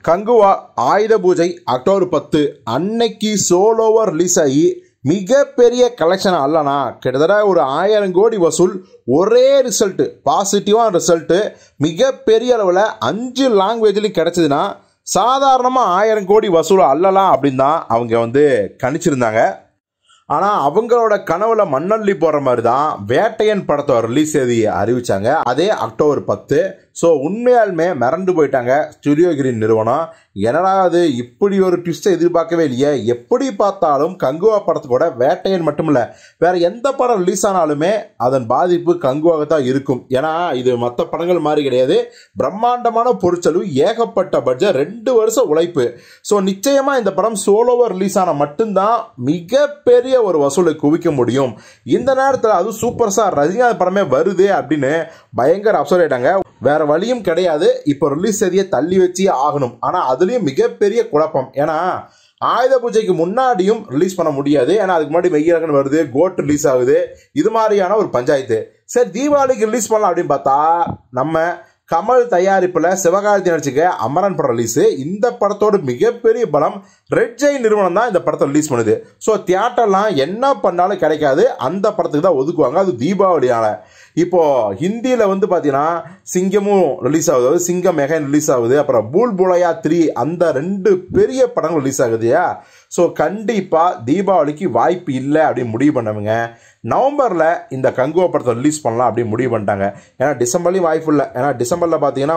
கங்குவா ஆயுத பூஜை அக்டோபர் 10 அன்னைக்கு சோலோவா ரிலீஸ் ஆகி மிகப்பெரிய கலெக்ஷன் அல்லனா கிட்டத்தட்ட ஒரு 1000 கோடி வசூல். ஒரே ரிசல்ட், பாசிட்டிவான ரிசல்ட் மிகப்பெரிய அளவில் 5 லாங்குவேஜ்லையும் கிடைச்சதுன்னா சாதாரணமாக 1000 கோடி வசூல் அல்லலாம் அப்படின்னு தான் அவங்க கணிச்சிருந்தாங்க. ஆனால் அவங்களோட கனவுல மண்ணள்ளி போகிற மாதிரி தான் வேட்டையன் படத்தோட ரிலீஸ் தேதியை அறிவிச்சாங்க. அதே அக்டோபர் 10. ஸோ உண்மையாலுமே மிரண்டு போயிட்டாங்க ஸ்டுடியோ கிரீன் நிறுவனம். என்னடா அது இப்படி ஒரு ட்விஸ்ட்டை எதிர்பார்க்கவே இல்லையே. எப்படி பார்த்தாலும் கங்குவா படத்துக்கூட வேட்டையன் மட்டும் இல்லை, வேற எந்த படம் ரிலீஸ் ஆனாலுமே அதன் பாதிப்பு கங்குவாக தான் இருக்கும். ஏன்னா இது மற்ற படங்கள் மாதிரி கிடையாது. பிரம்மாண்டமான பொருட்செலவு, ஏகப்பட்ட பட்ஜெட், 2 வருஷம் உழைப்பு. ஸோ நிச்சயமா இந்த படம் சோலோவா ரிலீஸ் ஆன மட்டும்தான் மிகப்பெரிய ஒரு வசூலை குவிக்க முடியும். இந்த நேரத்தில் அது சூப்பர் ஸ்டார் ரஜினிகாந்த் படமே வருது அப்படின்னு பயங்கர அப்செட் ஆயிட்டாங்க. வேற வழியும் கிடையாது, இப்போ ரிலீஸ் தேதியை தள்ளி வச்சே ஆகணும். ஆனால் அதுலேயும் மிகப்பெரிய குழப்பம். ஏன்னா ஆயுத பூஜைக்கு முன்னாடியும் ரிலீஸ் பண்ண முடியாது, ஏன்னா அதுக்கு முன்னாடி மெய்யழகன் வருது, கோட் ரிலீஸ் ஆகுது, இது மாதிரியான ஒரு பஞ்சாயத்து. சரி தீபாவளிக்கு ரிலீஸ் பண்ணலாம் அப்படின்னு பார்த்தா நம்ம கமல் தயாரிப்பில் சிவகார்த்திகேயன் நடிச்சுக்க அமரன் படம் ரிலீஸ். இந்த படத்தோட மிகப்பெரிய பலம் ரெட் ஜெயின் நிறுவனம் தான் இந்த படத்தை ரிலீஸ் பண்ணுது. ஸோ தியேட்டர்லாம் என்ன பண்ணாலும் கிடைக்காது, அந்த படத்துக்கு தான் ஒதுக்குவாங்க, அது தீபாவளியால. இப்போ ஹிந்தியில் பார்த்தீங்கன்னா சிங்கமும் ரிலீஸ் ஆகுது, சிங்கம் மெகன் ரிலீஸ் ஆகுது, அப்புறம் பூல் புலையா 3, அந்த 2 பெரிய படங்கள் ரிலீஸ் ஆகுதுயா. ஸோ கண்டிப்பாக தீபாவளிக்கு வாய்ப்பு இல்லை அப்படின்னு முடிவு பண்ணவங்க நவம்பரில் இந்த கங்குவா படத்தை ரிலீஸ் பண்ணலாம் அப்படின்னு முடிவு பண்ணிட்டாங்க. ஏன்னா டிசம்பர்லேயும் வாய்ப்பு இல்லை. ஏன்னா டிசம்பரில் பார்த்தீங்கன்னா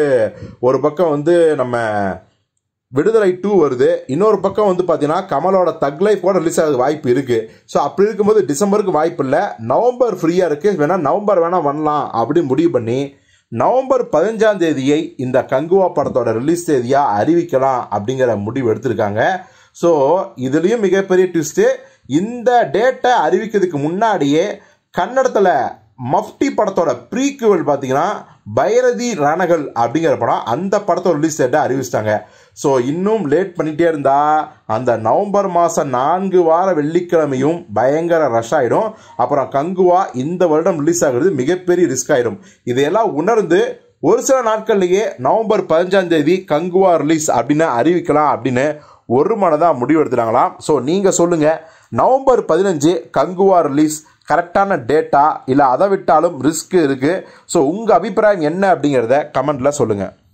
ஒரு பக்கம் நம்ம விடுதலை 2 வருது, இன்னொரு பக்கம் பார்த்தீங்கன்னா கமலோட தக் லைஃப் கூட ரிலீஸ் ஆகுது வாய்ப்பு இருக்கு. ஸோ அப்படி இருக்கும்போது டிசம்பருக்கு வாய்ப்பு இல்லை, நவம்பர் ஃப்ரீயாக இருக்கு, வேணா நவம்பர் வேணா வரலாம் அப்படின்னு முடிவு பண்ணி நவம்பர் 15ஆம் தேதியை இந்த கங்குவா படத்தோட ரிலீஸ் தேதியாக அறிவிக்கலாம் அப்படிங்கிற முடிவு எடுத்திருக்காங்க. ஸோ இதுலேயும் மிகப்பெரிய ட்விஸ்ட்டு, இந்த டேட்டை அறிவிக்கிறதுக்கு முன்னாடியே கன்னடத்தில் மஃப்டி படத்தோட ப்ரீக்வல் பார்த்தீங்கன்னா பைரதி ரணகள் அப்படிங்கிற படம், அந்த படத்தோட ரிலீஸ் டேட்டை அறிவிச்சிட்டாங்க. ஸோ இன்னும் லேட் பண்ணிகிட்டே இருந்தா அந்த நவம்பர் மாதம் 4 வார வெள்ளிக்கிழமையும் பயங்கர ரஷ் ஆகிடும். அப்புறம் கங்குவா இந்த வருடம் ரிலீஸ் ஆகிறது மிகப்பெரிய ரிஸ்க் ஆகிடும். இதையெல்லாம் உணர்ந்து ஒரு சில நாட்கள்லேயே நவம்பர் 15ஆம் தேதி கங்குவா ரிலீஸ் அப்படின்னு அறிவிக்கலாம் அப்படின்னு ஒரு மனதாக முடிவு எடுத்துட்டாங்களாம். ஸோ நீங்கள் சொல்லுங்கள், நவம்பர் 15 கங்குவா ரிலீஸ் கரெக்டான டேட்டா இல்லை அதை விட்டாலும் ரிஸ்க் இருக்குது? ஸோ உங்கள் அபிப்பிராயம் என்ன அப்படிங்கிறத கமெண்ட்டில் சொல்லுங்கள்.